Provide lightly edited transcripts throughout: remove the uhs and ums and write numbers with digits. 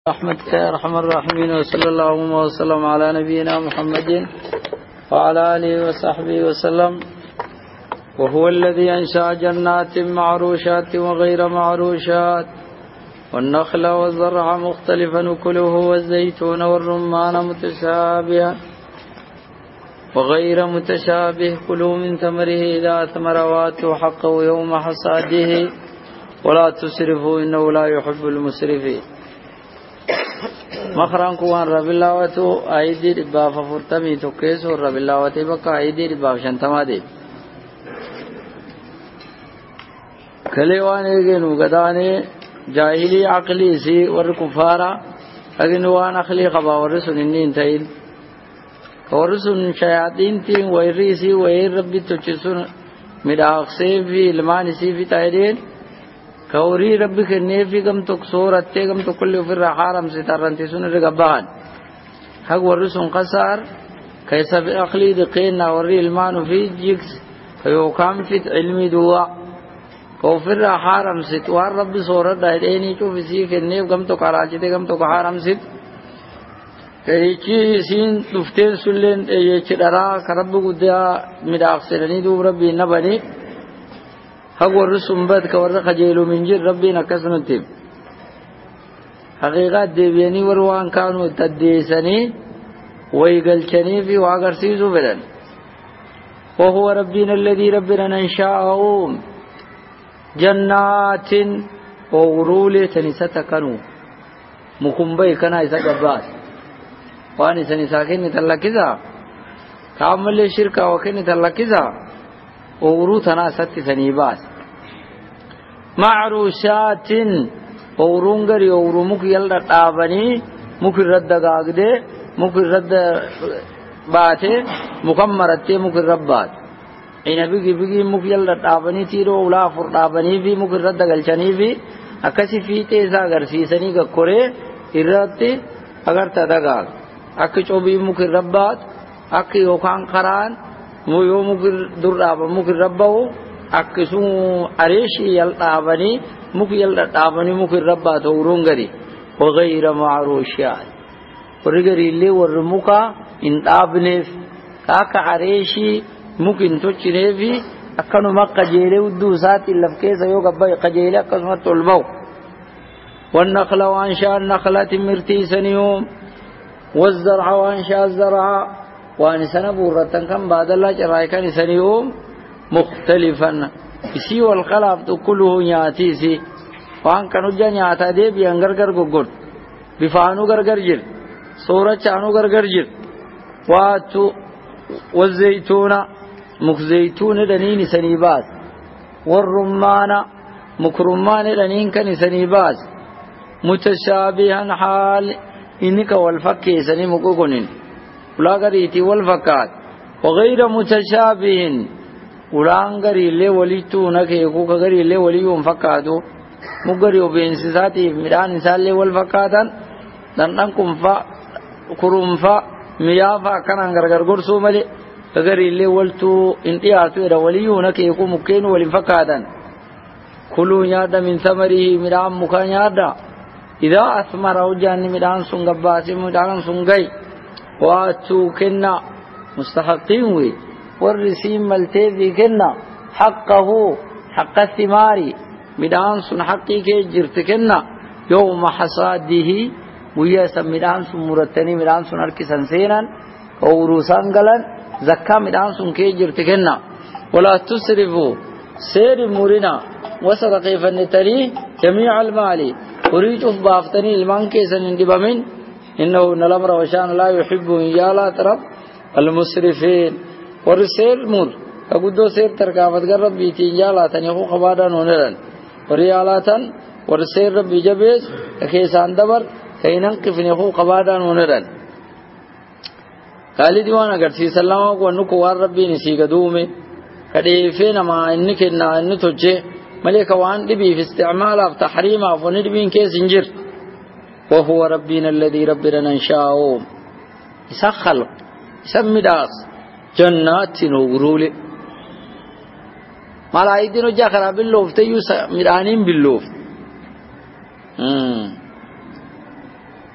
رحمتك يا أرحم الراحمين، وصلى الله وسلم على نبينا محمد وعلى آله وصحبه وسلم. وهو الذي أنشأ جنات معروشات وغير معروشات والنخل والزرع مختلفا أكله والزيتون والرمان متشابها وغير متشابه، كلوا من ثمره إذا أثمر وآتوا حقه يوم حصاده ولا تسرفوا إنه لا يحب المسرفين. مخران كوان رب الله واتو آيدي ربا ففرتمي توكيس ورب الله واتي بقى آيدي ربا شنتما دي كليوان اگنو گداني جاهلي عقلي سي وركفارا اگنوان اخلي خبا ورسن انين تاين ورسن شياطين تين ويريسي وير ربي تچسن مداخسي في لمان سي في تايدين كوري ربك النيفي كم تكسور أتيكم تكل في الرحارم ستارنتي سنة رقبان حق ورسون قصار كيسا في أخلي دقينا وري المان في جيكس فيوكام في علمي دواء كوفي الرحارم ستوار رب صورة دايديني شو في سيك النيف كم تكاراجي كم تكحارم ست كيشي سين تفتين سلين يشدرا كرب قدیا مداخسرني دو ربي نبني حق ورسوم بد كورد خجيلو من جر ربنا كسنتيم حقيقات ديبياني وروان كانوا تديسني ويقلشني في واقرسيزو بدن. وهو ربنا الذي ربنا ننشاءهم جنات وغرولي تنستكنوا مكمبي كنا إسا جبات واني سنساكين نتلقذا كامل شركة وكين نتلقذا وغرو تناست سنيباس معروشات وغرونغري وغرومك يلد آباني مكر رد غاقده مكر رد باته مكمرته مكر ربات اینا بگی مکر يلد آباني تیرو اولا فرد آباني في مكر رد غلچني في اکسی فیتے ایسا اگر سیسنی کا کورے ارادتی اگر تدگاق اکی چوبی مکر ربات اکی اوکان قران ويو مكر درابا مكر ربه اكسو اريشي يلطابني مكر يلطابني مكر ربا تورونغري وغير معروشات ورغري لي ورموكا ان ابنف كاكا اريشي ممكن توچريفي اكنو مكه جيلي ودوسات لفكيس يو غبا قجيله قسمت البو والنخل وانشاء النخلة مرتي سنيوم والزرع وانشاء الزرع وان سنبورتن كم بعد الله جرايكن سنيوم مختلفا اسی والخلاف تو كله ياتيسي وان كانوا جنياتا دي بيانغرغر گگور بفانو گرگر جل سورة چانو گرگر جل واتو والزيتون مخزيتون لنين سنيبات والرمان مكرمان لنين كن سنيبات متشابها حال انك والفكي سنيمكوكونين ولاغريتي والفكات وغير متشابهين ولانغري لي وليتو نكي كوغري لي وليوم فكاتو مغريو بينساتي ميدان سال لي والفكاتن دنكم فا كرومفا ميافا كان غرغر غرسو ملي غري لي ولتو انتياتو دا وليو نكي كو مكين ولفكاتن كلوا ياد من ثمره ميدان مكان يادا اذا اثمر وجان ميدان سنغباسي ميدان سنغي واتو كنا مستحقين وي والرسيم ملتذي كنا حقه حق الثمار ميدان سن حقي كي جرت كنا يوم حصاده ويا سميدان سن مرتني ميدان سن هر كسن سينن اوروسان غلن زكا ميدان سن كي جرت كنا ولا تسرفوا سير مرنا وسط كيف نتري جميع المال اريد بافتني المان كيسن اندبمن إنه نلمر وشان لا يحب إيالات رب المسرفين ورسير مر أقودو سير تركافت قرب بيتي إيالاتن يخو خبادا نونرن وريالاتن ورسير رب جبيز كيسان دبر كيننقفن يخو خبادا نونرن قال ديوانا قرسي سلام ونكو ربي نسيق دومي كديفين ما إنك إنه تجي ملك وان دبي في استعمال في تحريم فندبين كيس انجر. وهو ربنا الذي ربنا ننشاءهم إسا خلق إسا مداس جنات وغرول مالا ايدينو جا خراب اللوفت يو مدانين باللوفت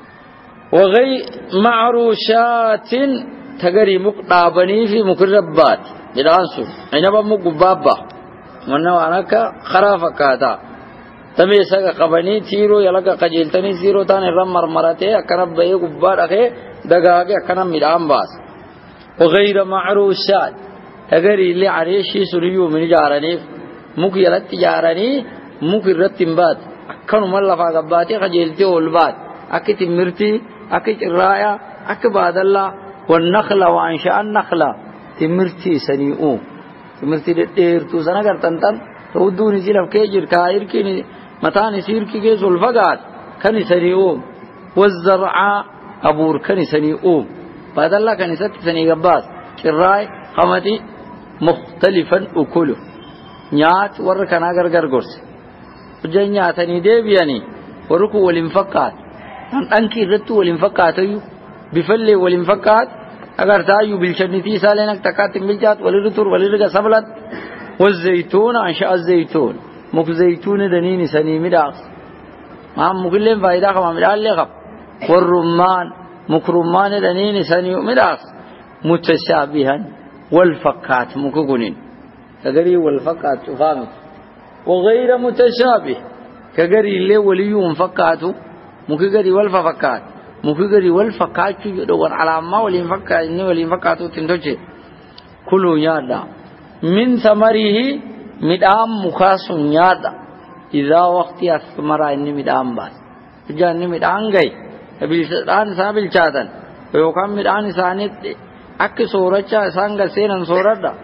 وغير معروشات تجري مقطابني في مكربات جلانسو عنب مقبابا من وانك خرافك هذا تميسك قبني تيرو يلقى قجلتني تيرو تاني رمر مرته أكرب بيه قبار أخي دقاقي أكرم مدام باس وغير معروشات تجري اللي عريشي سريو من جارني مكيلت جارني مكرت تنبات كانوا ملفا قباتي قجلتي والبات أكيد مرتي أكيد الراية أكيد بعد الله والنخلة وأنشاء النخلة تمرتي سنيئو تمرتي دير تو سنة كرتنتن تودوني سيلف كيجر كاير كيني متاني سير كي كيسول فقات كني سنيئو والزرع أبور كني سنيئو بعد الله كني ست سني قباس الراي قمتي مختلفا أكله نيات وركنا غرغر غرس وجنياتني ديبياني وركو والانفقات أنكي رتو والانفقات بفل والانفقات أجر تايو بالشنتي سالينك تكاتك بالجات ولرتور ولرجع سبلت والزيتون أنشاء الزيتون مك زيتون دنيني سني مداخ ما مقلم فايدة كم مدال لغب والرمان مك رمان دنيني سني مداخ متشابها والفقات مكجونين كجري والفقات تفهم وغير متشابه كجري اللي وليهم فقاتو مكجري والفقات مكجري والفقات يدور على ما والفقات إني والفقات تنتجه كله يادا من ثمره مدام مخاص يادا إذا وقت الثمرة إني مدام باس جاني مدام جاي بالشان سامل شادن ويوكام مدام سانيت أك سورة سانغ سينن سورة دا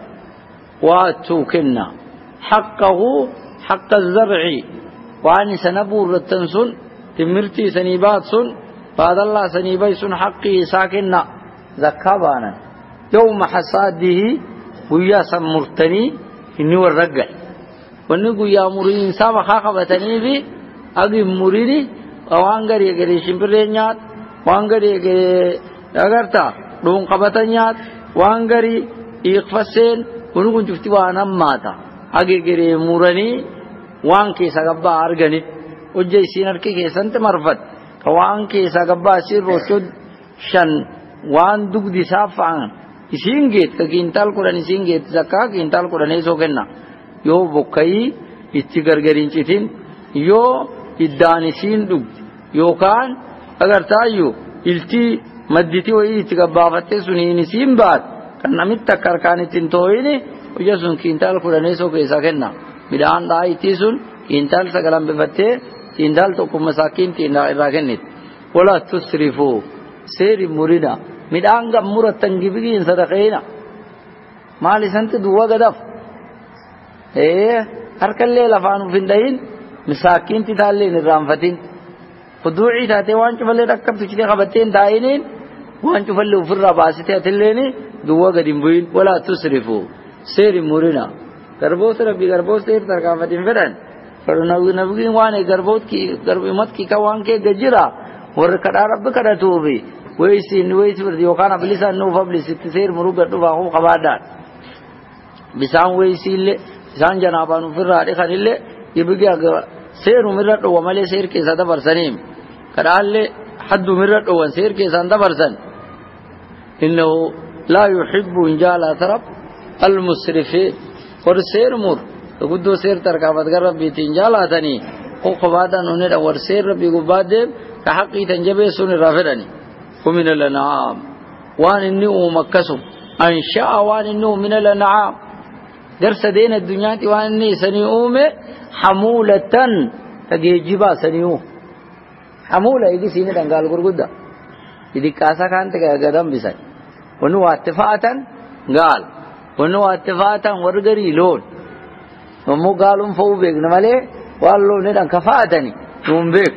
واتوكنا حقه حق الزرع واني سنبور التنسون تمرتي سنيبات سن بعد الله سنيبي سن حقه ساكننا زكابانا يوم حصاده ويا سمرتني إني والرجل ونقول يا مرين سام خاقبتني في أجي مريني وانغري يجري شمبرينيات وانغري يجري أغرتا دون قبتنيات وانغري يخفسين ونقول شفتي وانا ماتا أجي يجري مرني وانكي سقبا أرجني وجاي سينركي كيسنت مرفت وانكي سقبا سير روشود شن وان دوك دي سافان isingit kagintal kuran isingit zakka gintal kuran eso kenna yo bokai itti gargarin citin yo iddanisin dug yo kan agar tayu ilti madditi wa itti gabafatte sunini simbat kan namit takarkani tintoini ujasun gintal kuran eso kesa kenna midan da itisun gintal sagalam befatte tindal to kumasakin tinda iragenit wala tusrifu seri murida midaan gamuratan gibigiin sadaqeena maali santi duwa gadaf harkallee lafaan ufindahin misaakiinti taalleen irraanfatin fuduucii taatee waan cufallee dhaqqabtu citee qabatteen daa'iniin waan cufallee ofirraa baasitee atilleen duwa gadi hin bu'in walaa tusrifu seeri murina garboota rabbi garboota seeri tarkaanfatin fedhan nabigiin waan garbimatki ka waan kee gajjira warra kadhaa rabbi kadhatuufi ويسين ويسفر يوكان بلسان نو فبلس تسير مروق دفاعه قبادان بسان ويسيل بسان جنابان فراد خانيل يبقى سير مرد ومالي سير كيسا دبرسنيم كدال حد مرد وسير كيسا دبرسن إنه لا يحب إنجال أثرب المسرفين ورسير مر قدو سير تركابت غرب بيتنجال أثني قبادان ونر ورسير ربي قبادم كحقي تنجبه سن رافرني ومن الأنعام وان النوم مكسم أنشاء وان النوم من الأنعام درس دين الدنيا وان الني سنيوم حمولة تجيبا سنيو حمولة يجي سينة تنقال قرقودة يدي كاسا كانت قدام بسي ونو اتفاعة قال ونو اتفاعة ورقري لون ومو قالوا فو بيك نمالي والله ندن كفاعتني نوم بيك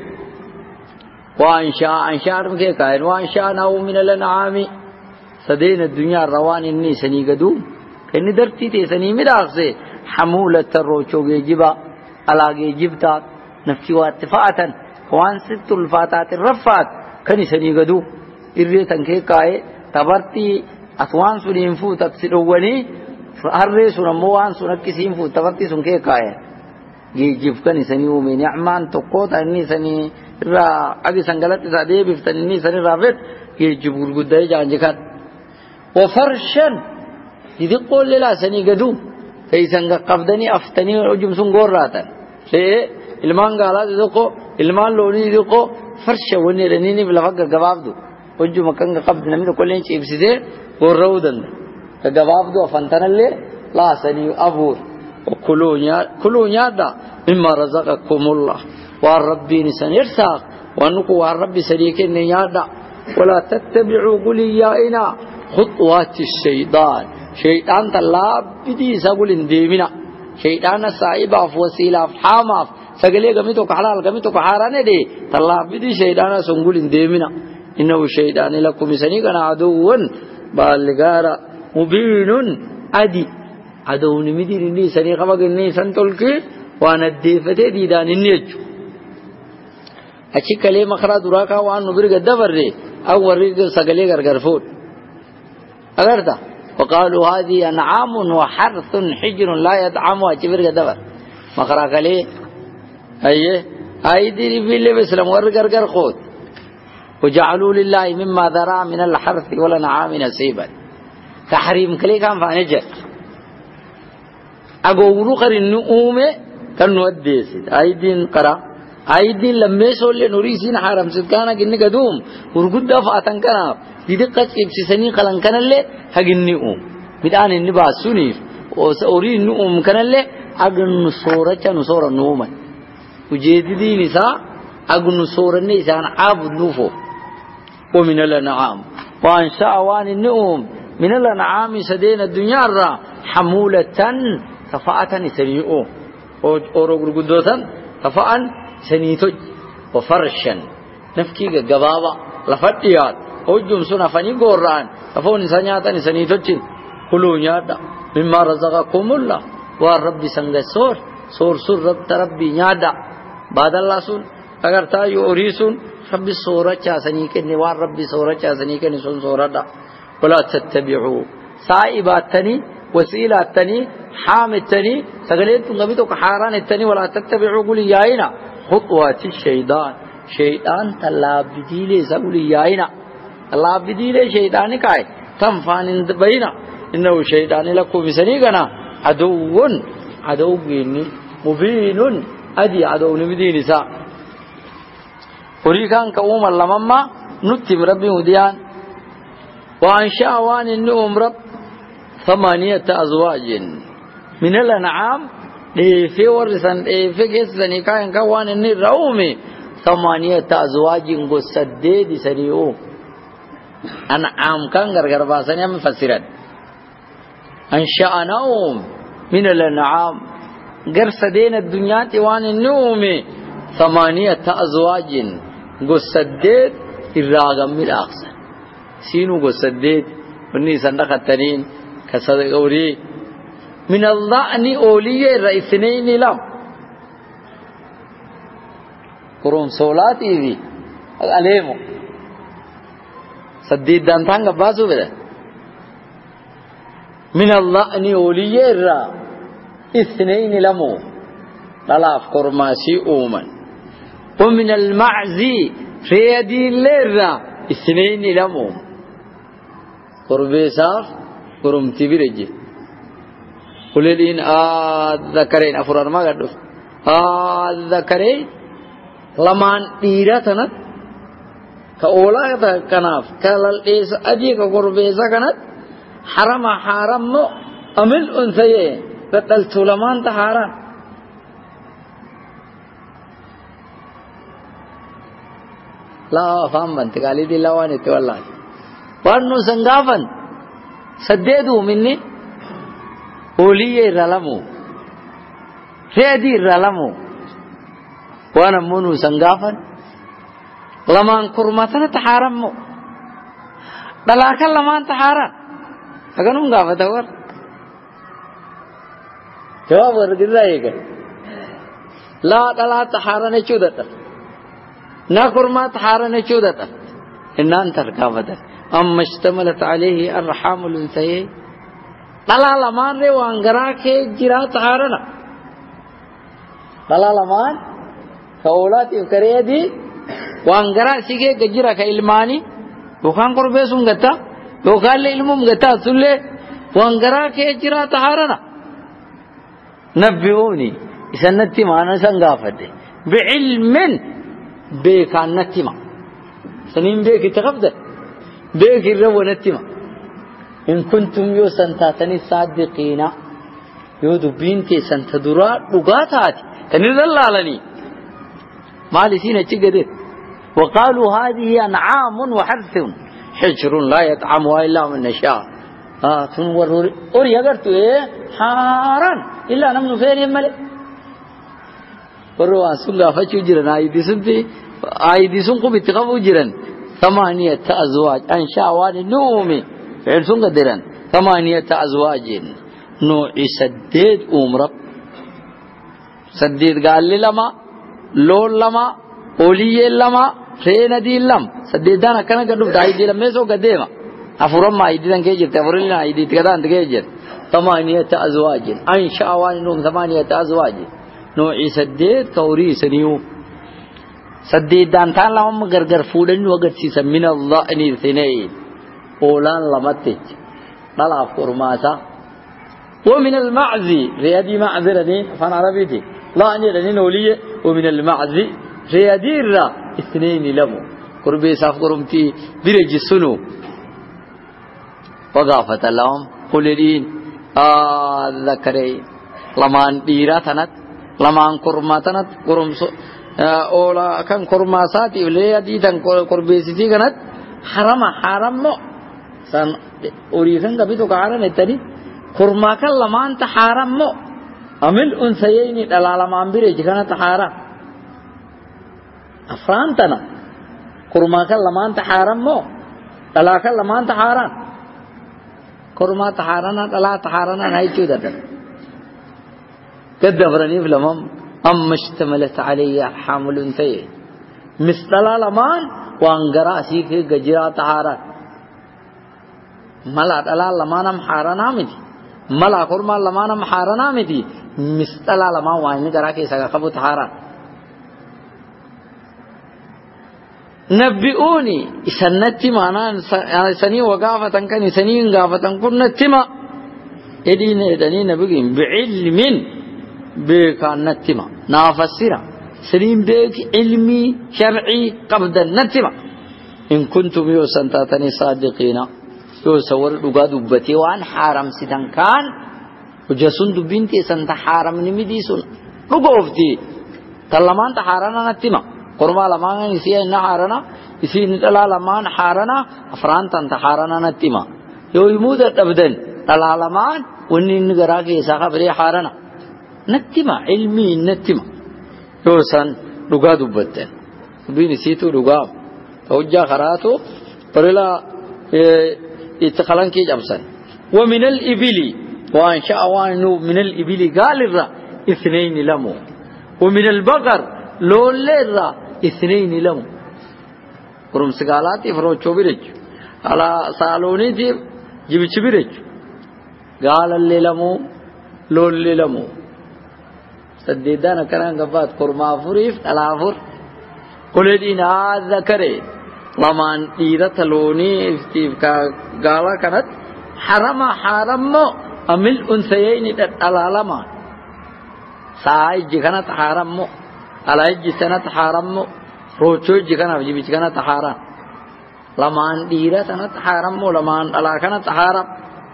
وأنشاء كيكاين وأنشأناه من الأنعام سدين الدنيا روان إني سني قدوم كني درتي تسني مداخسه حمولة الروشو جيبا على جيبتا نفسي واتفاعة وان ست الفاتات الرفات كني سني قدوم إريتن كيكاي تبرتي أثوان سنين فو تكسروني هرّي سنموان سنكسين فو تبرتي سن كيكاي جيب كني سني ومن نعمان تقوت إني سني را أجي سنجلت سادي بفتني سني رافت يجبر قداي جانجكات وفرشا يدي قول لا سني قدوم كي سنجا قبضني أفتني وجم سنجور راتن ليه ilmaan gaalaad idoo ilmaan looni idoo farsha waneeranini bilafaka gabaabdu wajuma kan qabd namida kulleen ciibsidee warrawdan gabaabdu afantanalle la sani abur kulunya da mimma razaqakumullah wa rabbini sanirsaq wa nuku wa rabbi sadiqin yada wala tattabi'u quliyaina khutuwati shaytan shaytan talab bidi sabulin demina shaytan saiba wasila hama سجلي قميتو كحلال قميتو كحارانه دي تلا بدي شيطانا سنقولين ديمنا إنه شيطان لكم سني كان عدو بالغارا مبين أدي عدو نمدي ني سني خبق ني سنتولكي وانا الديفته دي دان نيج أشي كلمة خرا دراكا وان نبرق الدبر دي أو ورق سجلي غرغرفوت أغردا وقالوا هذه أنعام وحرث حجر لا يدعم وأشبرق الدبر مخرا كلي أيه أيدي ربي بسلم ورقر خود وجعلوا لله مما ذرى من الحرث والأنعام نصيبا تحريم كلي كان فانجر أقولوا قر النؤوم كانوا الديسد أيدين قرا أيدين لما يسول نوريسين حرام سكانا كني قدوم ورقد دفعتن كنا دقة إبسسني خلن كنا اللي حق النؤوم بدأن النباس سنيف وسأوري النؤوم كنا اللي أجن نصورة نصورة نوما وجديدي نساء أجن نصورة نساء عابد نوفو ومن الأنعام وأنشأ وان النؤوم من الأنعام سدين الدنيا الرا حمولة كفاءة سريعو أورغر قدوسا كفاءة سنيتج وفرشا نفكي جبابا لفتيات وجم سنا فني قران كفون سنياتا سنيتج كلوا نيادا مما رزقكم الله والرب سنگ سور رب تربي نيادا بعد الله سن اگر تا يوريسون رب سورة چاسني کے نوار رب سورة چاسني کے نسون سورة دا ولا تتبعوا سائباتني وسيلاتني حامتني سغليتم غبي تو حاران التني ولا تتبعوا قولي ياينا خطوات الشيطان شيطان تلابدي لي سغولي ياينا تلابدي لي شيطان كاي تنفان بينا انه شيطان لكم بسنيغنا عدو مبين ادي عدو نبدي نساء وريكان كوم اللمما نتم ربي وديان وانشاء وان النوم رب 8 أزواج من الأنعام في ورثان في كسني كان كوان النرومي 8 أزواج قصدد سريو أنعام كان غرغر باسنيا مفسرات أنشأناهم من الأنعام قرصدين الدنيا وان النومي 8 أزواج قصدد الراغم من الأقصى سينو قصدد وني سندق التنين كسر أوري من الضأن أولية رئيسين لام كروم سولاتي ذي عليهم سديد دانتان كباسو بده من الضأن أولية را اثنين لامو لاف كرماسي أومن ومن المعزي ريدي لرا اثنين لامو قربيساف كرم تبيرجي قليلين ذكرين أفرار ما قدوس ذكرين لمان ديراتنا كأولا كناف كالال إيس أدي كقربيسا كانت حرم أمل أنثيين فتلت لمان تحارا لا فهم بنت قالي دي لواني والله وانو سنغافن سددوا مني أولية رلمو فيدي رلمو وانا منو سنغافا لمان كرماتنا تحارمو دلاكا لمان تحارا اگنون غافة تور جواب ورد رأيك لا دلا تحارا نچودتا نا كرمات تحارا نچودتا انان تركافتا أما اشتملت عليه الرحام الأنثيين طلع لمان ري وانغرا کے جرات حارنا طلع لمان فاولات کرے دی وانقرا سيكي قجرا كإلماني وكان قربيسون قتا وكان لإلمهم قتا سلي وانقرا كجرا طهارنا نبئوني سنتي معنا سنغافد بعلم بيكان نتما سنين بيك تغفد بيك الرو نتما إن كنتم يو سنتاتني صادقين يو دبينتي سنتدرا لغاتات تنرد لالني مالي سينا تشقدت وقالوا هذه أنعام وحرث حجر لا يطعمها إلا من نشاء تنور أوري أقرتوا إيه حاران إلا نمن فين يمالي وروان سنغا فچو جرن آيدي سنقو بتقفو جرن 8 أزواج أنشاوان نومي فعل سنغا درن 8 أزواج نوعي سديد أمرب سديد قال لي لما لول لما أولي لما فين دي لم سديد دانا كنا قدوب داي دي لما يسو قديما أفرم ما أيدي دان كيجر تفرلنا أيدي تقدان تكيجر 8 أزواج أنشاوان نوم 8 أزواج نوعي سديد كوري سنيو سديد دانتان لما غرغر فودن وقت سيسا من الضأن اثنين أولان لمتج طلع فرماسا ومن المعزي ريادي معذرني فان عربيتي لا أني لني نولي ومن المعزي ريادي را اثنين لمو قربي صاف قرمتي برج السنو وقافة لهم قلدين ذكري لمان ديراتنت lamaan kormaatanat koromso oola kan kormaasaati illee adiitan korbeesitii kanat harammo san oriisan gabitu kaaran ettani kormaa kan lamaan ta harammo amil unsayni dhalalamaan bireji kanat haram afraantana kormaa kan lamaan ta harammo dhalaa kan lamaan ta haram kormaa ta harana dhalaa ta harana haychuu dadhan كدبرني في الأمم أما اشتملت علي أرحام الأنثيين مثل لمان وانقرا سيك ججرا طهارات ملا دلا لمان محارنا متي ملا قرما لمان محارنا متي مثل لمان وين قرا كي سغا خبو طهارات نبئوني سنتي معنا سني وقافة كان سني وقافة كنتي ما إدين إدني نبئين بعلم بيكان نتما نافسرا سليم بيك علمي شرعي قبض النتما إن كنتم يوسنتاتني صادقين يوسور لغا دبتي وان حارم سيدان كان وجسون دبنتي سنت حارم نمدي سن لغوفتي تلمان تحارنا نتما قرما لمان يسي إن حارنا يسي نتلا لمان حارنا أفران تنتحارنا نتما يو يمود أبدن تلا لمان ونين نغراكي ساقا بري حارنا نتما علمي نتما يوسن لغا دبتن بين سيتو لغا توجه خراتو برلا اتخلان كي جبسن ومن الإبل وان شاء من الإبل قال الرا 2 لمو ومن البقر لول الرا 2 لمو قرم سقالاتي فروچو برج على سالوني جيبچ برج قال اللي لمو لول لمو سديدان كران قفات قرما فريف الافر قلدين هذا كري لمان إيرة لوني افتيف قالا كانت حرم أمل أنثيين الألالما سايج كانت حرم على سنة حرم روچو كانت جيبش كانت حرم لمان إيرة كانت حرم لمان ألا كانت حرم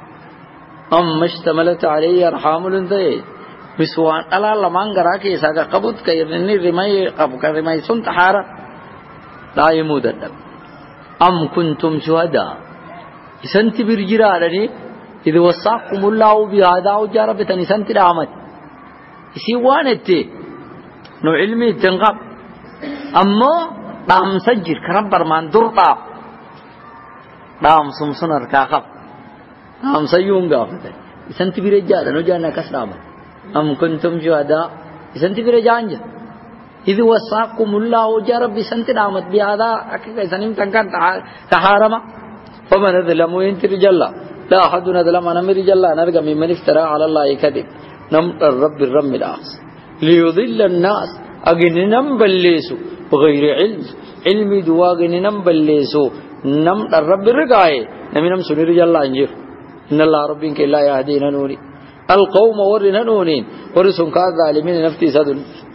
اشتملت عليه أرحام الأنثيين مسوان ألا لمان غراكي ساقا قبض كيرني رمي سنت حارة لا يمود الدم أم كنتم شهداء سنت برجرارني إذ وصاكم الله بهذا وجاربتني سنت رامت سيوانتي نو علمي تنقب أما دام سجر كربر من درطا دام سمسنر كاخب دام سيون قافتن سنت برجارة نجانا كسرامت أم كنتم شهداء سنت برجانجا إذ وصاكم الله وجارب سنت رامت بهذا أكيد سنين تنكن تحارما فمن ظلم ينتر جل لا أحد ظلم أنا من رجال نرجع ممن افترى على الله كذب نم الرب الرم الآخر ليضل الناس أجننم بلسوا بغير علمي دواغني نم بلسو نم الرب الرقاي نمي نم سنير جل انجر إن الله ربك لا يهدينا نوني القوم ورنا نونين ورسون كاد ظالمين نفتي سدل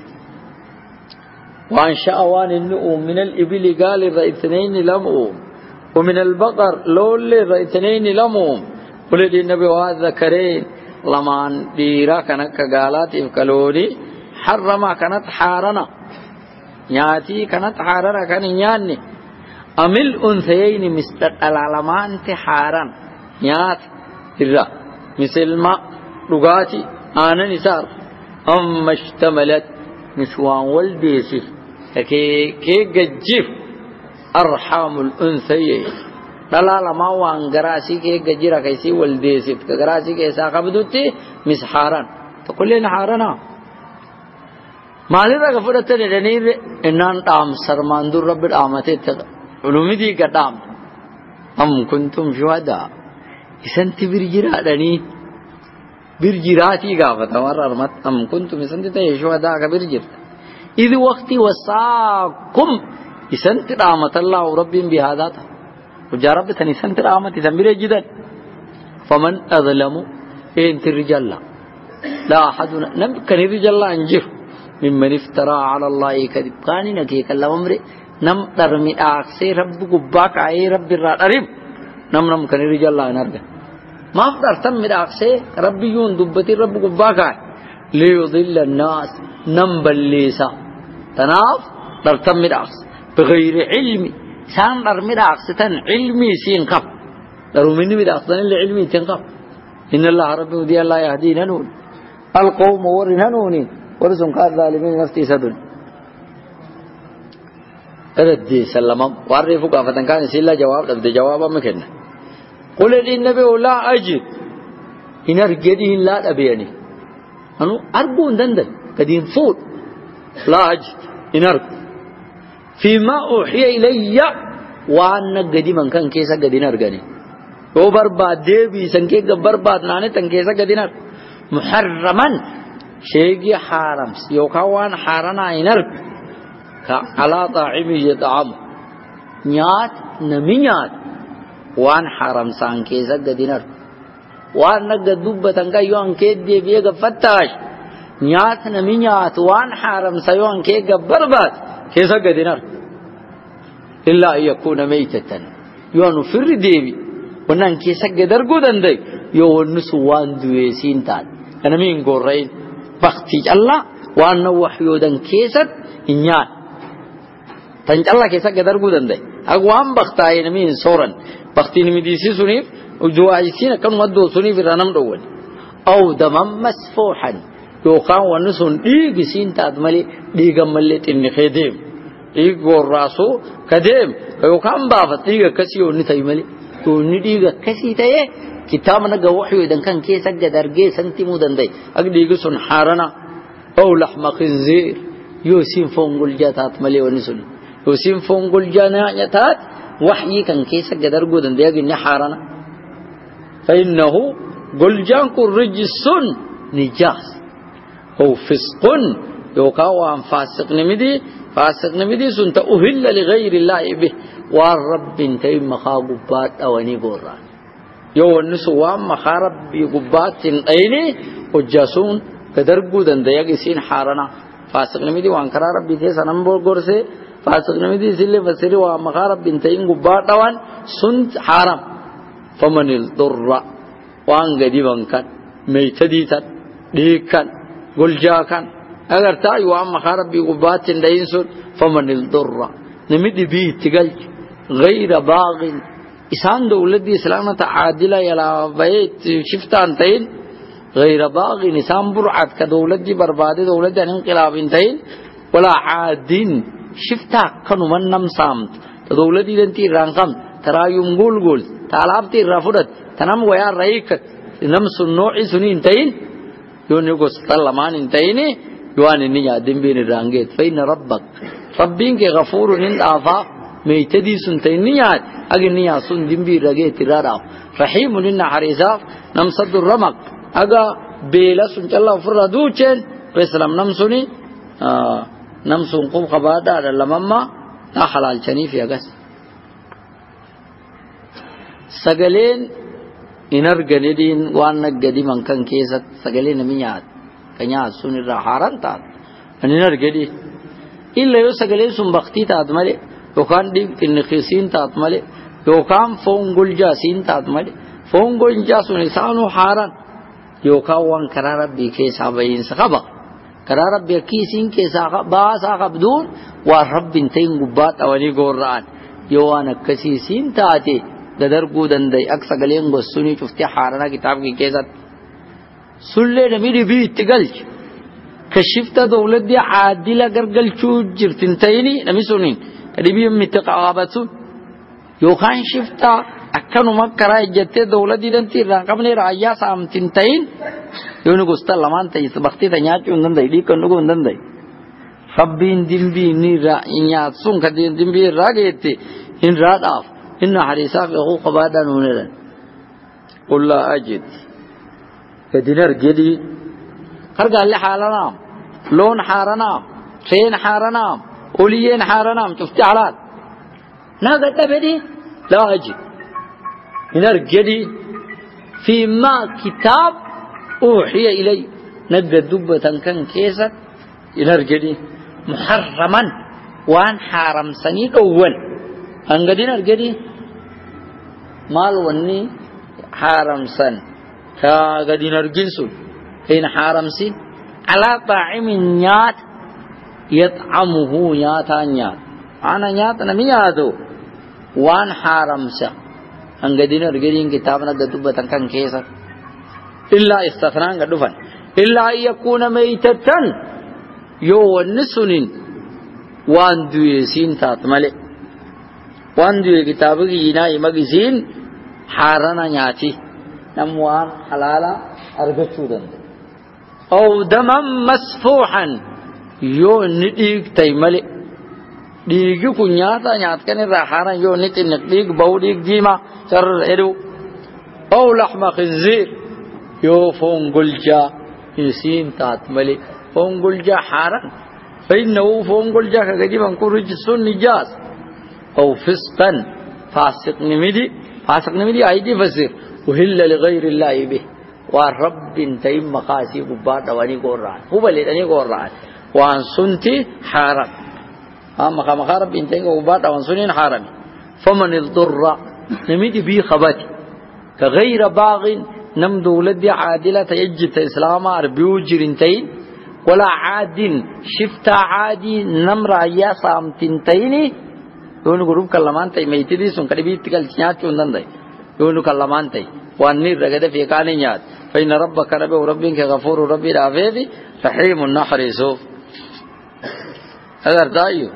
وعن شأوان النؤم من الإبل قال رأيتنين لمؤم ومن البقر لول رأيتنين لمؤم ولد النبي وهذا كرين لمان ديرا كانت قالات إفكالوني حرما كانت حارنا نياتي كانت حارنا كان نياني أمل أنثيين مستقل علمان تحارن نيات إلا مثل ما لغاتي أنا نسار أما اشتملت نسوان والديسف كي ججف أرحام الأنثيين لا ما وان غراسي كي ججرا كيسي والديسف غراسي كي ساقبدوتي مسحاران تقول لنا حارنا مالي رغ فرتن دنير انان دام سرماندور رب الامته علومي دي قدام ام كنتم شهداء اسنت برجرا دني برجراتي غافت ورمت ام كنتم اسنت شهداء كبرجر اذ وقت وصاكم اسنت رحمت الله رب بهذا وجرب تني سنت رحمت تنبير جدا فمن اظلم انت الرجال لا احد نم كان الرجال انجر ممن افترى على الله كذب قاني نكي كلا عمري نم درمي اكسي رب غباك اي رب الرارب نم كان رجال الله نرجع ما افضل تم اكسي رب يون دبتي رب غباك ليضل الناس نم بليسا تناف درتم اكس بغير علم سان درمي اكس تن علمي سين قب درو مني بداكس تن علمي تنقب ان الله رب ودي الله يهدينا نون القوم ورنوني ورسم قال ظالمين نفتي سدل ردي سلم وعرفوا قافتن كان سيلا جواب دبد جوابا مكن قل النبي لا أجد إن أرجدين لا أبيني أنو أرجون دندن كدين فوت لا أجد إن أرج فيما أوحي إلي وأن قدي من كان كيسا قدين أرجاني هو برباد دبي سنكيك برباد نانه تنكيسا قدين أرج محرما شيء حرام يوكوان حارنا ينرك على طاعمه يطعم نيات نميات وان حرام سان كيسا قدينر وان نقد دوبة تنكا يوان كيد دي بيغا فتاش نيات نميات وان حرام سيوان كيغا بربات كيسا قدينر إلا أن يكون ميتة يوان فر ديبي ونان كيسا قدر قدن دي يوان نسوان دويسين تاد أنا مين قرين بختي الله وأن وحيودا كيسد إنيان تنج الله كيسد قدر قدن دي أقوام بختاين مين صورا بختي نمديسي سنيف وجواجسين كم مدو سنيف رنم دول أو دمم مسفوحا يوقع ونسون ديق سين تادملي ديق ملت إني خديم ديق وراسو كديم يوقع بافت ديق كسيو نتايملي توني ديق كسي تايه كتابنا جوحي إذا كان كيسك جدار جيسن تيمودن داي أقدي سن حارنا أو لحم خنزير يوسين فونغول جاتات ملي ونسون يوسين فونغول جاتات وحي كان كيسك جدار جودن داي أقدي حارنا فإنه قلجان كل رجس نجاس هو فسق يوقع عن فاسق نمدي سنت أهل لغير الله به والرب انتي مخاقبات أواني قران يو النسوان مخارب بقبات أيني وجاسون كدرجو دنديا جسين حارنا فاسق نمدي وانكرا ربي ثي سنم بورغورسه فاسق نمدي سيله فسري ومخارب بنتين قبات دوان سنت حرام فمن الضر وان غدي وانكن ميتديتن ديكن غلجاكن اگر تا يو مخارب بقبات دين سن فمن الضر نمدي بي تگل غير باغ إسان دولة إسلامة عادلة يلا بيت شفتان تين غير باغي نسان برعات كدولة بربادة دولة انقلاب تين ولا عادين شفتا كانوا من نمسامت دولة دي رانقم ترى يوم قول تالابتي رفضت تنام ويا رأيك نمس النوع سنين تين يون يقول سلمان تين يوان النيا دمبين الرانجيت فإن ربك ربين غفور نند آفاق ميتدي سنتين نيات أجن نيا سن دمبي رجيت رارا رحيم لنا حريزاف نمصد الرمق أجا بيلا سن الله فرادوچن وسلام نمسوني نمسون قوم قبادا لمما لا حلال شنيف يا قس سجلين إنرجع دين وأنا قدي من كان كيسة سجلين مينيات كنيات سون الرحارن تاد إنرجع دي إلا يو سجلين سون بختي تاد ماله يوكان دي النخسين تاد ماله يوكان فونغول جاسين تاد ماله فونغول جاسون إنسانو حارن يوكاوان كرار بيكيسا بين سخبا كرار بيكيسين كيسا باسا خبدون ورب تين غبات أولي قرآن يوانا كسيسين تاتي ددر قودن دي أكسا قلين بسوني شفتي حارنا كتاب کی کیسات سلے نمیری بھی اتقلج کشفتا دولت دي عادلة قرقل شو جرتنتيني نمي سنين كدي بيهم متقابتو يوخان شفتا أكنو مكرا جتة دولت دي دنتي رقمني رايا سامتنتين يونو قستا لمان تي سبختي تنيات يوندن دي دي كنو قوندن دي ربين دنبي نيرا إنيات سون كدين دنبي راقيتي إن راد آف إن حريصاك يقول قبادا نونيلا قل لا أجد كدينر جدي خرق اللي حالنا لون حارنا خين حارنا أوليين حارنا شفتي علال ناقت بدي لا أجد دينر جدي فيما كتاب أوحي إلي ندى دبة كان كيسة دينر جدي محرما وان حارم سنيك أول أنقدينر جدي مال وني حارم سن كقدينر جنسو حين حارم سي على طاعم نيات يطعمه نياتا نيات أنا نيات نمياتو وان حارم سا أنقدينر جدين كتابنا دتوبة كان كيسا إلا استثناء قدفن إلا أن يكون ميتة يو النسنين وان دويسين تاتملي وان دوي كتابك يناي مغسين حارنا نياتي نموان حلالا أرغتشو دند أو دما مسفوحا يو نديك تيملي ديكو كنياتا نيات كان الرحانا يو نديك بوديك ديما شر إدو أو لحم خنزير يو فونغلجا يسين تاتملي فونغلجا حارن فإنه فونغلجا كجيب أنكو رجس نجاس أو فسقا فاسق نمدي أيدي فسير وهل لغير الله به ورب تيم مقاسي قبار دواني قرآن هو بلدني قرآن وان سنتي حرام مقام رب تيم قبار دوان سنين حرام فمن الضر نمدي بي خباتي كغير باغ نم دولد عادلة يجت إسلام أربيو جرنتين ولا عاد شفت عادي نمر أيا سامتنتيني يونو غروب كلمان تي ميتدي سون كدي بيتكل نيات چوندن داي يونو كلمان تي واني رغد في كان نيات فإن ربك رب وربك غفور ربي رافي رحيم نحرسو اگر دايو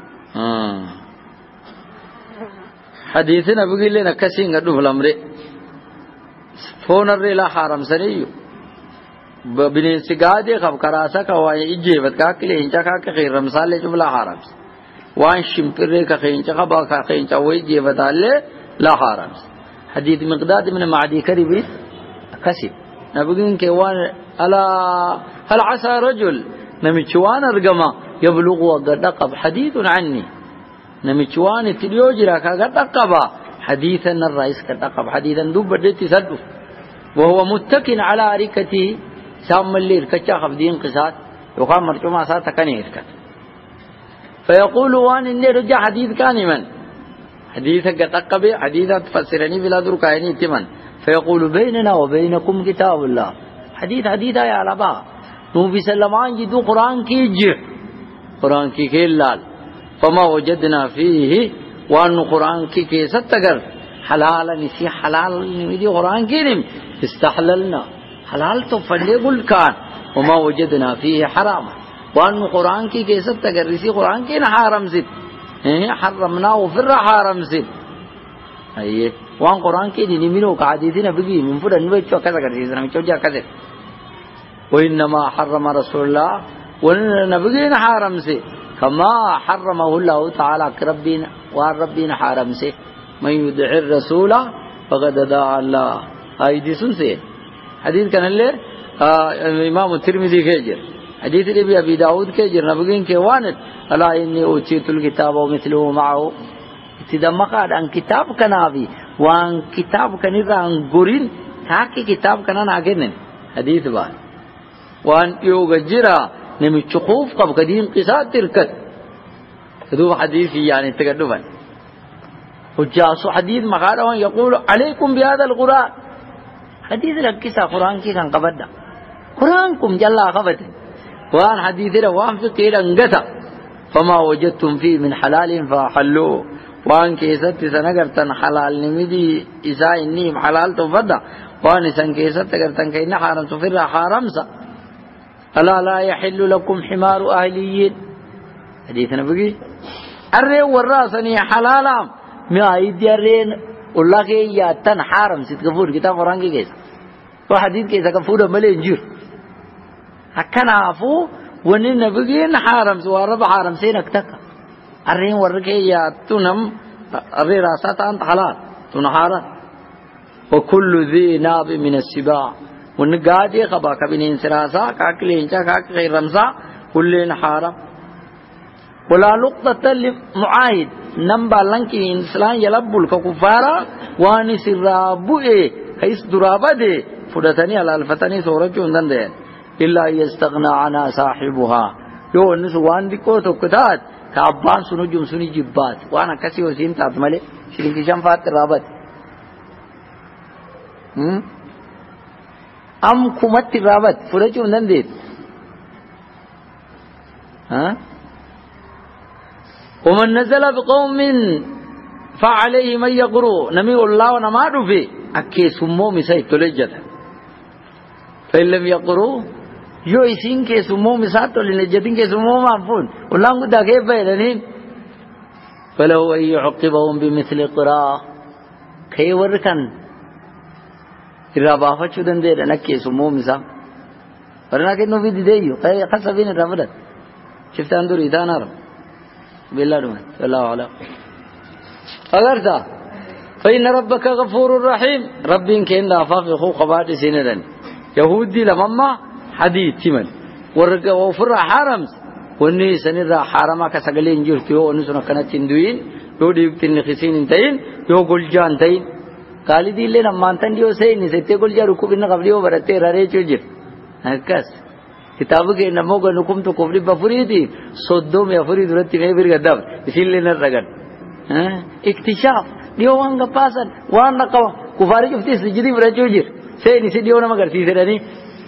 حديثنا بقول لنا كسين غدو فلامري فون الرلا حرام سريو بنين سغادي خب كراسا كواي اجيبت كاكلي انچا كاك خير رمسال جمله حرام وان شمبري كخينچا خبا كخينچا ويجي بداله لا حرام حديث مقداد من معدي كربي كسب نبغين كوان الا هل عسى رجل نمچوان ارغما يبلغ وقدق حديث عني نمچوان تليوجرا كغدقب حديثا الرئيس كدقب حديثا دوبدتي سد وهو متكن على ركتي سام الليل كچا خبدين قصات وقام مرجما سات كني اسكت فيقول وان إني رجع حديث كان من حديثك تقبي حديثا تفسرني بلا در كايني تمن فيقول بيننا وبينكم كتاب الله حديثا يا لبا نبي سلمان جدو قرآن کی جر قرآن کی کھیلال فما وجدنا فيه وان قرآن کی کیسط تگر حلالا نسی حلال نمیدی قرآن کی نم استحللنا حلال تو فلے گل کان وما وجدنا فيه حراما وان قرآن کی کیسط تگر نسی قرآن کی نہ حرام زد حرمنا وفر حرام زد ايه وان قرآن کی دی نمینو قعدیدنا بگی من فر انوی چو کذا کردیدنا من چو جا کذا وإنما حرم رسول الله ونبغين حرم سي كما حرمه الله تعالى كربنا والربين حرم سي من يدعي الرسول فقد دعا الله هاي دي سن سي حديث كان له امام الترمذي كجر حديث أبي داود كجر نبغين كوانت ألا إني أوتيت الكتاب ومثله معه تدمق عن كتاب كنابي وان كتاب كنيرا عن قرين تاكي كتاب كنا ناقرن حديث بان وان يوجرا نمي تشخوف قب قديم قصات تركت هذا حديث يعني تقدمن وجاسو حديث مقاله يقول عليكم بهذا القرآن حديث لكيسا قرآن كي كان قبضا قرآنكم جل خبت وان حديث روان في قيل انقطع فما وجدتم فيه من حلال فحلوه وان كيست سنغرتن حلال نمدي إساء النيم حلال تفضى وان سن كيست غرتن كين حرام تفر حرامسا ألا لا يحل لكم حمار أهليين حديث نبي الرئي والراسني حلالا ما ايدي الرئي والله كي ياتن حرام ست كفور كتاب قرآن كي كيس وحديث كيسا كفور ملي انجير هكذا عفو ونين نبي حرام سوارب حرام سينك تكا الرئي والرئي ياتنم الرئي راسات أنت حلال تنحارا وكل ذي ناب من السباع ونقادي خباك بنين سراسا كاكلين كاكلين رمسا كلين حارا ولا لقطة معاهد نمبا لنكي إنسان يلبل ككفارا واني سرابوئي كيس درابده فدتني على الفتني سورة جوندن ده إلا يستغنى عنا صاحبها يو النسوان دي كوتو كتات كابان سنو جم سني جبات وانا كسي وسين تاتمالي شريكي شنفات رابط أم كمت رابط فدت جوندن ده ومن نزل بقوم فعليه من يقرؤ نمي الله ونما دفي أكي سمو مساي تلجد فإن لم يقرؤ يو إسين كي سمو مساي تلجدين كي سمو مانفون والله قد كيف بيلنين فلو أن يعقبهم بمثل قراء كي وركن إرابافة شدن دير نكي سمو مساي ورنا كنو في ديديو خسبين الرفضت شفت اندور إذا نارم بالله دون الله على اگر ذا فإن ربك غفور رحيم رب كين دافع في خو قباد سندن يهودي لمما حديث تمن ورق وفر حرم وني سنر حرما كسغلين جرتيو ونسنا كنا تندوين يو ديبتين خسين انتين يو غلجان تين قال دي لنا مانتن ديو سين سيتي غلجا ركو بن قبليو برته راري چوجر هكاس كتاب के नमो का नुकुम तो कोबरी बफरी थी सोदो में अफरी दुरती में फिर गदब इसीलिए न रगड़ हैं इक्तिशाफ दियो वांग पासन वान नका कुफारी जुफ्ती सजदी बरचोजिर से निसे दियो न मगर तीसरे नहीं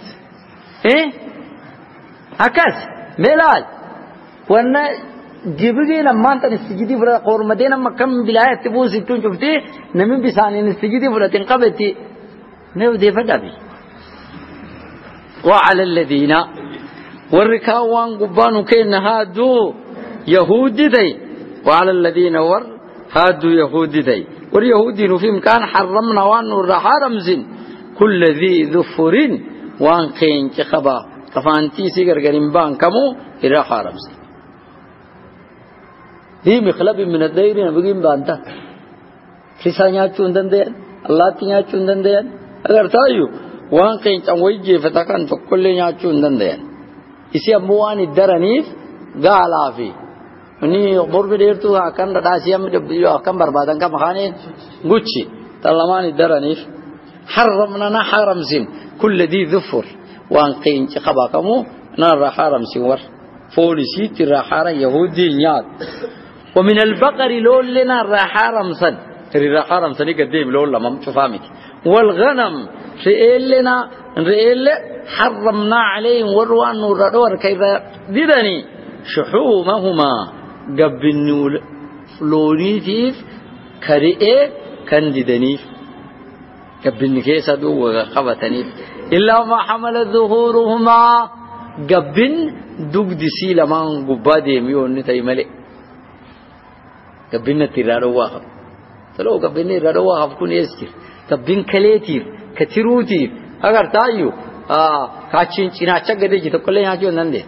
आकाश मेलाल वरना जिबगे नमान तन सजदी बर और मदीना मक्कम बिलायत तबू सितुन जुफ्ती नमी बिसाने सजदी बर तिनकबती ने दे फदाबी وعلى الذين وركاوان قبانو كين هادو يهودي دي وعلى الذين ور هادو يهودي دي واليهودي في مكان حرمنا وان حرمزين كل ذي ذفرين وان قين كخبا كفانتي سيغر غريمبان كمو إرا حرمزين ذي مخلب من الديرين بغيم بانتا كسانيا چوندن دين الله تنيا چوندن دين اگر تايو وان قين تنويجي فتكن تقلنيا چوندن دين इसे अम्मुआनी दरनीफ गाला फी उन्हीं बोर्ड देर तो आकन रडासिया में जब आकन बर्बादन का मखाने गुच्छी तलमानी दरनीफ حرمنا ना حرم سين كل ذي ظفر وان قين خبا كمو نار حرم سين ور فولسي ترى حرم يهودي نياد ومن البقر لول لنا حرم سن ترى حرم سن قديم لول لما تفهمك والغنم رئيلنا رئيل حرمنا عليهم وروان وردور كيف ديدني شحومهما قبنوا فلونيتيف كرئي كان ديدنيف قبن كيسا دو وقفتنيف إلا ما حمل ظهورهما قبن دوك دسي لمان قبادي ميون نتاي ملئ قبن ترارو واقف تلو قبن ترارو واقف كون يسكر قبن كليتير كتيروتير اگر تايو काचिन चिनाचा गदे जितो कले यहाँ जो नंदे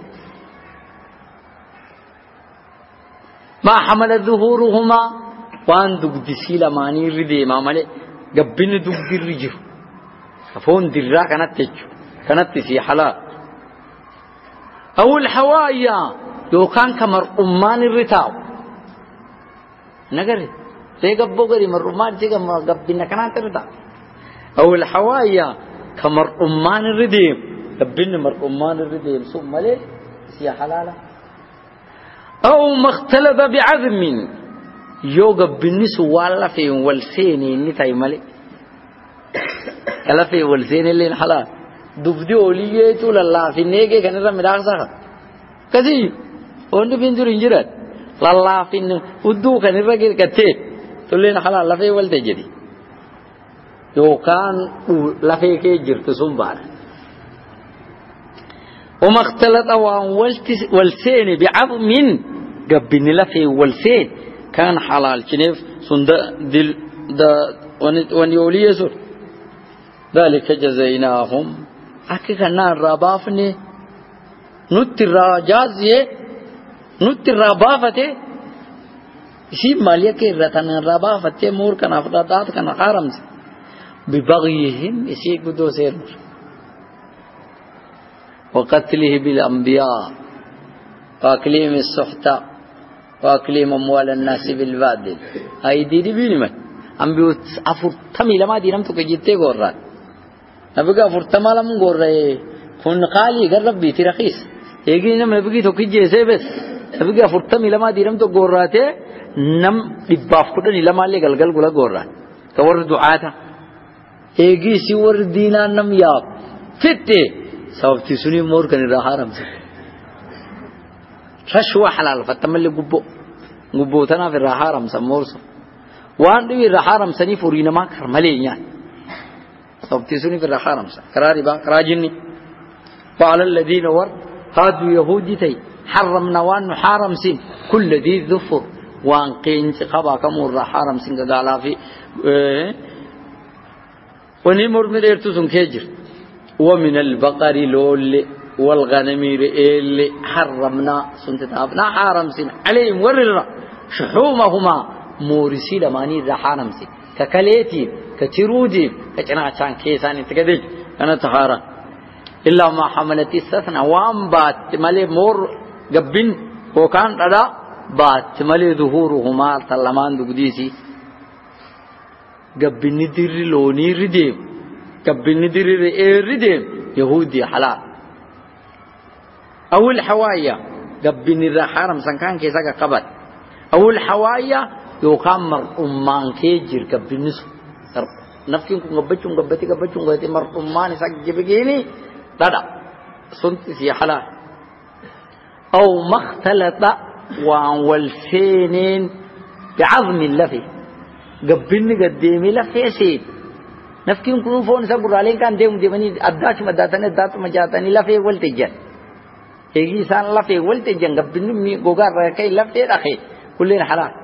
ما حمل ظهورهما وان دغدسيلا ماني ردي ما مالي غبن دغدير رجو فون درا كانت تچو كانت سي حلا أو الحوايا يوكان كمر أمان الرتاو نقري سيقبو قري مر أمان سيقبو قبنا كنات الرتاو أو الحوايا كمر أمان الرديم قبنا مر أمان الرديم ثم ليه سيا حلالة أو مختلط بعظم يو قبني سوالا في والسيني نتاي مالي كلا في والسيني اللي حلال دفدي أوليه تو لله في نيجي كان رام مراكزا كذي وندو بينزور إنجرات لله في ودو كان رجل كتير تقولين حلال لا في والتجدي يو كان لا في كيجر تسومبار وما اختلط أوان والسين بعظم قبني لا في والسين كان حلال كنيف سند دل دا ونيوليه سر ذلك جزيناهم أكيدنا ربافني نترى جازيه نترى بافته شيء ماليه كيرتنا ربافته مور كنا فرادات كنا حرام ببغيهم شيء قدو سير وقتله بالأنبياء وأكلهم السحت وأكلهم أموال الناس بالباطل هاي دي بينما أنبياء أفرتمي لما دينم تكجيته قرّان نبغى فرتما لهم قرّه كون خالي قرّب بيتي رخيص يجي نم نبغى تكجي سبس نبغى فرتمي لما دينم تو قرّاته نم دباف كده نلما لي قلقل قلا قرّان كور دعاءه يجي سوور دينا نم ياب فتة سوفتي سني مور كني راحرم سه رشوة حلال فتملي قبو تنا في راحرم سمور سه وان دي راحرم سني فورينا ما كرمالي يعني سوفتي سني في راحرم سه كراري با كراجني وعلى الذين ور هادو يهودي تي حرمنا وان حرم سين كل ذي ظفر وان قين خبا كمور راحرم سين قالا في وني مور مديرتو سن كيجر ومن البقر لول والغنم رئيل حرمنا سنتتابنا حرم سين عليهم ورلنا شحومهما مورسي لماني حرم سين ككليتي كتيرودي كجنا عشان كيسان تكدي أنا تهارا إلا ما حملت السثنى وام بات ملي مور جبين وكان ردا بات ملي ظهورهما تلمان دقديسي جبين ندير لوني رديم جبين ندير رديم يهودي حلال أول حوايا جبين الحرم سكان كيسا كقبل أول حوايا يقامر أمان كيجر جبين نسو نفسي كم قبتي مر أمان سك بجيني لا سنت في حلال أو مختلط والفينين بعظم اللفي قبلني قديمي لفيسيد نفكين كنون فون سبور عليه كان ديمني أداش مداتني دات مجاتني لفي والتجن يجي سان لفي والتجن قبلني مي غوغار كي لفي رخي كلنا حلال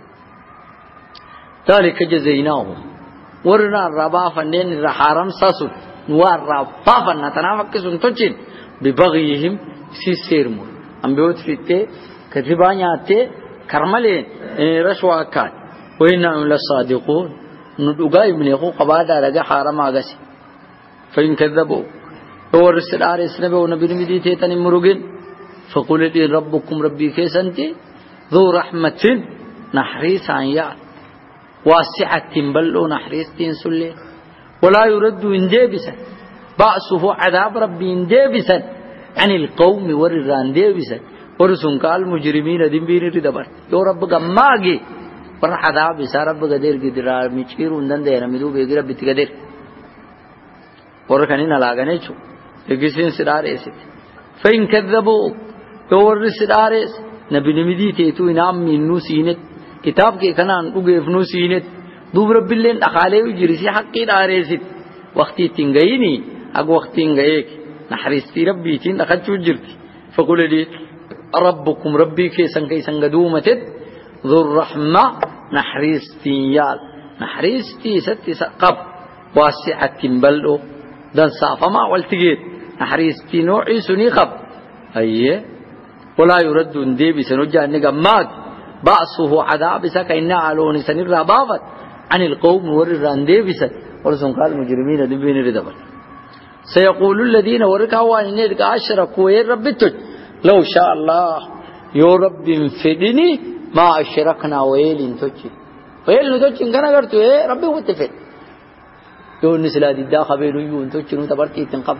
ذلك جزيناهم ورنا ربا فندين رحارم ساسو نوار ربا فن تنافق سنتوچين ببغيهم سيسيرمو أمبيوت فيته كذبانياته كرملين رشوا كان وإنهم للصادقون ندوغاي من يقو قبادا رجع حرام آغاسي فإن كذبوا ورسل آرس نبي ونبي نمدي تيتاني مروجين فقل لي ربكم ربي كيسنتي ذو رحمة نحريس عن يعد واسعة بلو نحريس تنسلي ولا يرد إن ديبسا بأسه عذاب ربي إن ديبسا عن القوم ورران ديبسا ورسنك المجرمين دنبين ردبر يو رب قماغي ور عذاب بسا رب قدير قدرار ميشير وندن دير مدو بيقي رب تقدر وركنين علاقانيشو لقسين سراريسي فإن كذبوا يور سراريس نبي نمدي تيتو إنام منو سينت كتاب کے کنان اگے فنو سینت دوب رب اللین اخالے جرسی حقی دارے وقتی تنگئی اگ وقتی تنگئی نحرستی ربی تین اخچو جرتی فقل لي ربكم ربي كي سنگدومتت ذو الرحمة نحرستي يال نحرستي ستي سقب واسعة بلو دان صافما والتقيت نحرستي نوعي سنيخب أيه ولا يرد دي بسنجا نقمات بأسه عذاب سكا إنا علوني سنر بافت عن القوم ورران دي بسن ورسون قال المجرمين دبين ردبر سيقول الذين وركوا إنك أشركوا يا رب لو شاء الله يا رب فدني ما أشركنا ويل توجي ويل توجي كان قرتو ربي وتفد يون سلا ددا خبيرو يون توجي نو تبرتي تنقب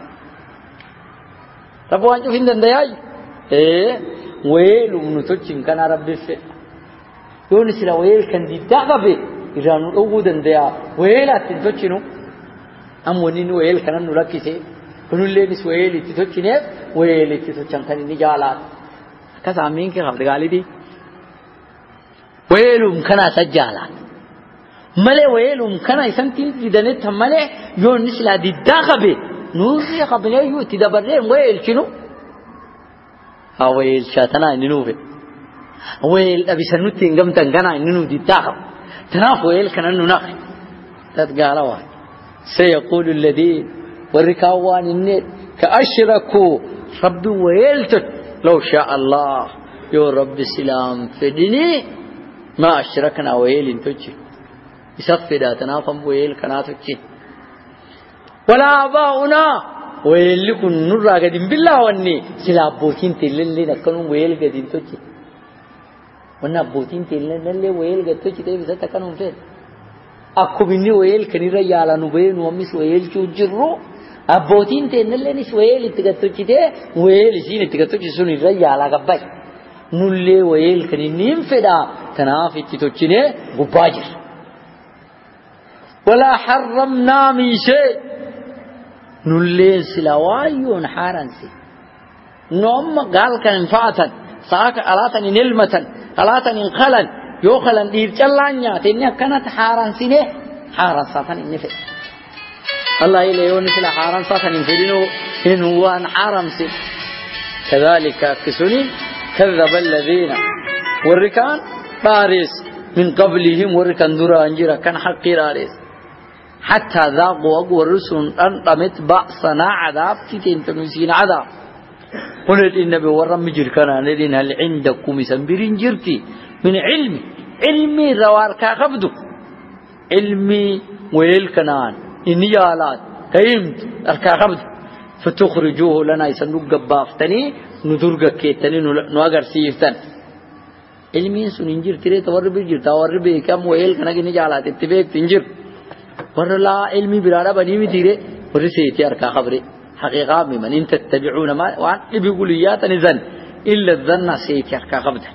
ربو أنجو فين دنداي ويل من توجي كان ربي فد يون سلا ويل كان ددا خبي إيرانو أوغو دندايا ويل توجي نو أم ونين ويل كان نلاكيسه كنول لينس ويل توجي نه ويل توجي كان نجالات كسامين كخبر قالي دي ويلهم كنا سجالا ملء ويلهم كنا يسنتين في دنيت ملء يون نسلا دي داخبه نوزي قبله يو تدبرين ويل شنو ويل شاتنا ننوفه ويل أبي سنوتين قم تنقنا ننو دي داخب تناف ويل كنا نناخ تتقال واحد سيقول الذين والركاوان النت كأشركوا رب ويلتك لو شاء الله يا رب السلام فدني ما أشركنا ويل توجي يسفدا تنافم ويل كنا توجي ولا آباؤنا ويل لكن نرى قديم بالله واني سلا بوتين تلين نكنون ويل قديم توجي وانا بوتين تلين نلي ويل قد توجي تبي ستكنون فين أكو بني ويل كنيرا يالا نبين ومس ويل توجرو أبوتين تلين نس ويل تكتوجي ده ويل زين تكتوجي سوني ريالا قبائي نللي ويل كنين فدا تنافي تتوجينه غباجر ولا حرمنا من شيء نللي سلاوايون حارنسي نوم قال كان فاتا ساك ألاتني نلمة ألاتني خلن يو خلن دير جلانيا تنيا كانت حارنسي حارنساتني نفي الله يليون سلا حارنساتني نفيدينو إن هو أن حارنسي كذلك كسوني كذب الذين والركان باريس من قبلهم والركان درا انجرا كان حقي راريس حتى ذاقوا ورسون أن رمت بأسنا عذاب تتين تنسين عذاب قلت النبي ورم جر كان الذين هل عندكم سنبرين جرتي من علمي رواركا خبدو علمي ويل كنان إنيالات كيمت أركا خبدو فتخرجوه لنا يسنوك قبافتني ندرجة كيتني نواجر سيفتن علمين سننجر تري تورب كم ويل كنا كني جالات تبيك تنجر ورلا علمي برارا بني متيره ورسيتي أركا خبري حقيقة من إن تتبعون ما وان بيقول يا تنزل إلا الظن سيتي أركا خبره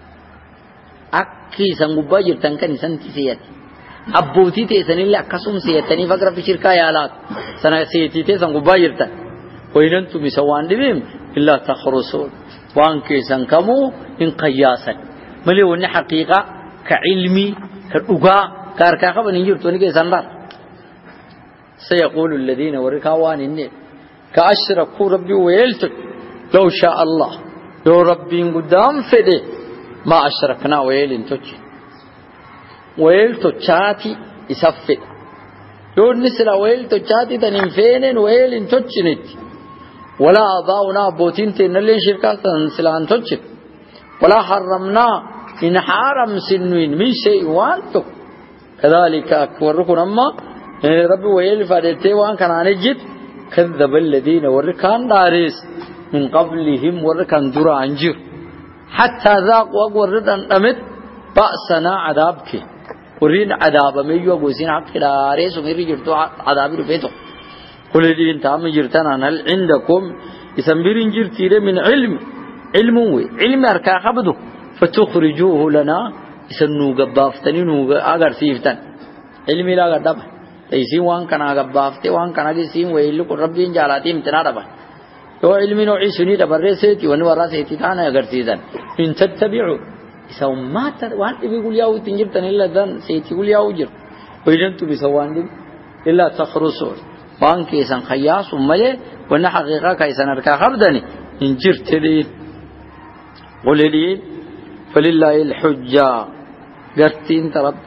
أكي سنجبا جرتن كني سنتيسيات أبوتي تيسن إلا كسم سيتني فقر في شركة يالات سنة سيتي تيسن جبا جرتن وينتم بسوان دبيم إلا تخرصون وان كيسن كمو إن قياسا مليون حقيقة كعلمي كالأقاء كاركاقا بنجيب توني كيسن دار سيقول الذين وركاوان النيل كأشركوا ربي ويلتك لو شاء الله يا ربي قدام فدي ما أشركنا ويل توجي ويل توجاتي يسفد يقول نسلا ويل توجاتي تنين فينين ويل توجنت ولا أضاؤنا بوتين تنلين شركات سلان توجت ولا حرمنا إن حرم سنوين من شيء وانتو كذلك أكبركم أما ربي ويل فادتي وان كان نجد كذب الذين وركان دارس من قبلهم وركان درا انجر حتى ذاقوا وردن امت بأسنا عذابك ورين عذاب ميو غوسين حق دارس وميري جرتو عذاب رفيتو قل دين تام جرتنا هل عندكم يسمبرين جرتي من علم اركا خبدو فتخرجوه لنا يسنو غبافتني نو اگر سيفتن علمي لا غدب تيسين وان كان غبافته وان كان جسيم ويل کو ربين جالاتي امتنا دبا تو علمي نو عيسني دبرسيتي ون وراسيتي تانا اگر سيدن ان تتبعوا سومات وان بيقول ياو تنجبتن الا ذن سيتي يقول ياو جر وينتو بسوان الا تخرصوا وان كيسن خياس ومله ون حقيقه كيسن اركا خبدني ان جرت لي قل لي فلله الحجه قرتين ترب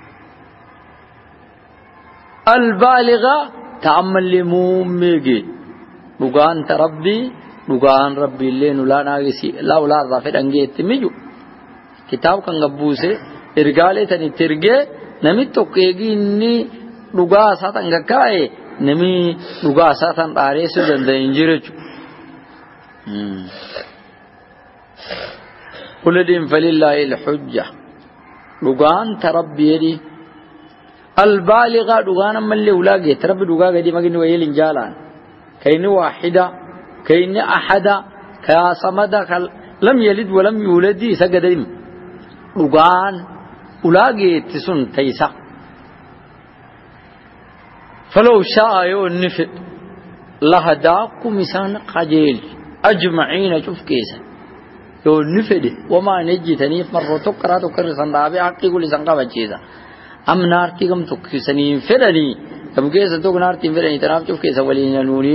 البالغة تأمل لمومي بغان تربي بغان ربي اللي نلا ناقسي لا ولا رافد أنجيت ميجو كتاب كان غبوسه إرجالة تاني ترجع نمي توكيجي إني بغا ساتن غكاي نمي بغا ساتن تاريسو جند إنجيرج قل دين فلله الحجة لغان تربي يدي البالغة لغان من اللي ولاقيت رب لغاقة دي مقين ويل جالان كين واحدة كين أحدا كاسمدا لم يلد ولم يولد سجدين لغان ولاقيت سن تيسا فلو شاء يون نفد لهداكم مسان قجيل أجمعين شوف كيسا يون نفد وما نجي تنيف مرة تكرا تكر سندابي حقي كل سنقا بچيسا أم نارتي كم تكسني فدني كم كيسا تك نارتي فدني تناف شوف كيسا ولينا نوني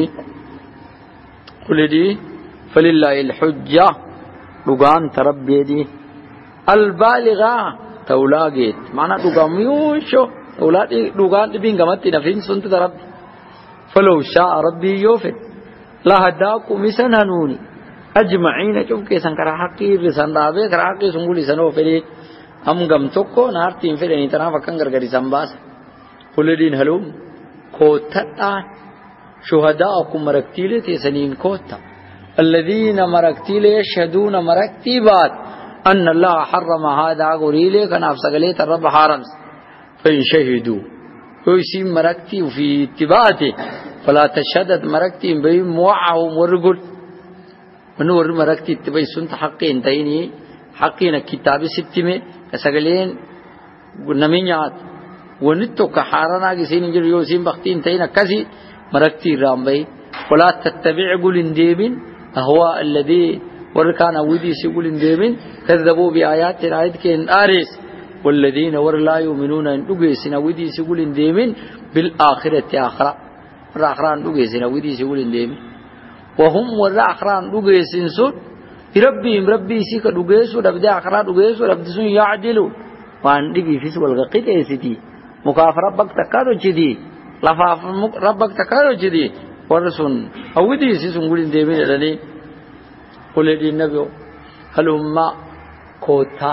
قل دي فلله الحجة لغان تربي دي البالغة تولاقيت معنى لغام يوشو أولادي لغان تبين قمت نفين سنت ربي فلو شاء ربي يوفد لهداكم مسنانوني أجمعين شوف كيسان كرا حقي رسان دابي كرا حقي سنقولي سنو فلي هم قم توكو نارتين فلي نتنا فكان غرغري سنباس قل دين هلوم كوتا شهداءكم مركتيلة تسنين كوتا الذين مركتيلة يشهدون مركتيبات أن الله حرم هذا غريلة كان أفسقليت الرب حارمس فإن شهدوا ويسيم مركتي وفي اتباعته فلا تشهدت مركتي بين موعهم ورقل من ور مركتي اتباعي سنت حقي انتيني حقينا كتاب ستمي كسقلين نمينيات ونتو كحارنا كسين جر يوسيم بختي انتينا كسي مركتي رامبي ولا تتبع قل انديبين أهواء الذي وركان ودي سيقول انديبين كذبوا بآيات الآيات كين آريس والذين ور لا يؤمنون ان دغيسنا ودي سيقول انديمين بالآخرة آخرة الآخران دغيسنا ودي سيقول انديمين وهم ور آخران دغيسن سود ربهم ربي سيك دغيسو دبدا آخران دغيسو دبدسو يعدلوا وان دغي في سوال قيت سيتي مكاف ربك تكارو جدي لفاف ربك تكارو جدي ورسون اودي سيقول انديمين لني قل دي النبي هلما كوتا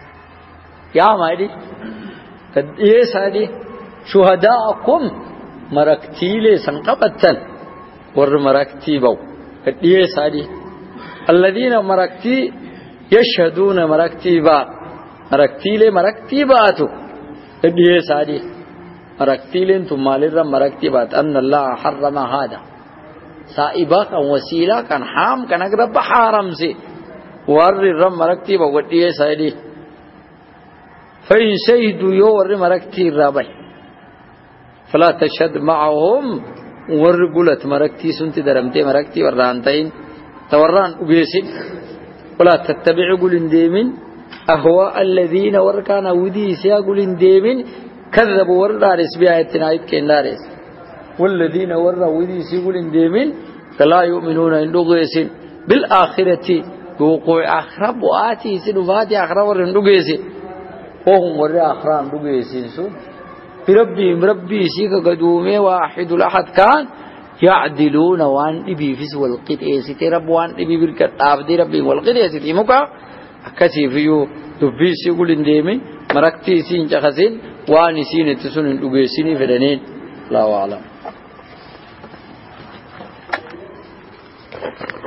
يا مايدي كديه سادي شهداءكم مركتيله سنقبتن ور مركتيبو كديه سادي الذين مركتي يشهدون مركتيبا مركتيله مركتيباتو كديه سادي مركتيلن ثم لر مركتيبات ان الله حرم هذا سائبا وسيله كان حام كان رب حرام سي ور مركتيبا وديه سادي فإن شهدوا يور مركتي الرابع فلا تشهد معهم ورقلت مركتي سنت درمتي مركتي ورانتين توران أبيسين ولا تتبع قل ديمين أهواء الذين وركان ودي سيا قل ديمين كذبوا وردارس بآياتنا آيات كندارس والذين ودي سيا قل ديمين فلا يؤمنون إن لغيسين بالآخرة بوقوع آخرة بوآتي سنفاتي آخرة ورن لغيسين وهم ور آخران لغيسين سن بربي سيك قدومي واحد الأحد كان يعدلون وان إبي فيس والقدئيس رب وان إبي بركت عبدي ربي والقدئيس مكا أكسي فيو دبي سيقول انديمي مركتي سين جخسين وان سين تسون لغيسيني فدنين لا أعلم